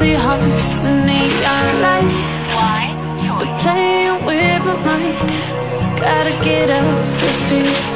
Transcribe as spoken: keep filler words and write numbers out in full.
empty hearts and neon lights. They're playing with my mind. Gotta get up and feel